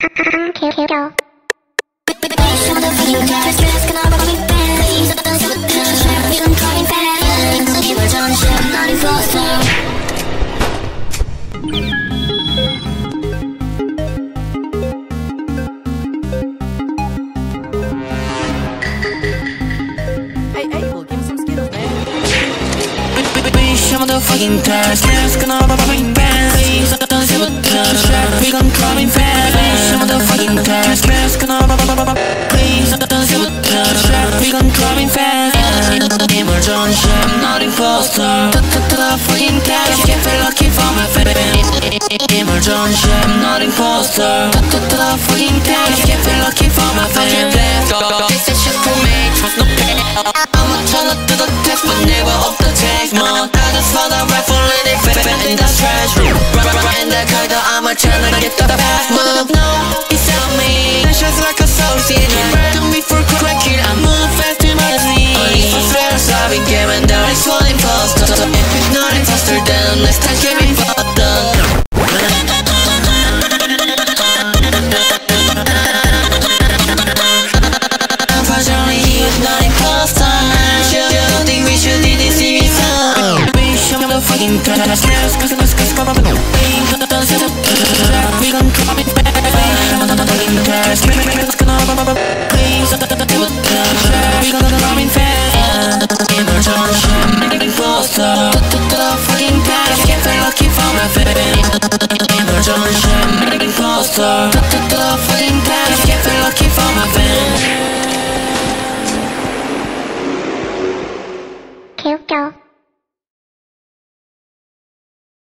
개겨. Motherfucking test, let's go now, motherfucking band. Please don't say what the we gon' coming fast. Please, motherfucking test, let's go now, please don't say what the we gon' coming fast. Emergency, I'm not impostor. The fucking test, can't feel lucky for my face. Emergency, I'm not impostor. The fucking test, can't feel lucky for my face. This is shit for me, trust no pain. I'ma try not to the text, but never off the text, man. I just found a rifle and it fit in the trash. In the car, I'ma try to get the fast move. No, it's on me. It's just like a sausage. To me for cracking, I move fast to my sleep. Only for flares, I've been giving down. It's one imposter. If it's not imposter, then let's start giving fucked up. Unfortunately, he was not imposter. Don't think we should leave this TV song. Fucking test, let's go, we gon' come it back. Fucking test, let's go, please we gon' come in fast. Emergency, imposter. Fucking test, can't feel lucky for my face. Emergency, imposter.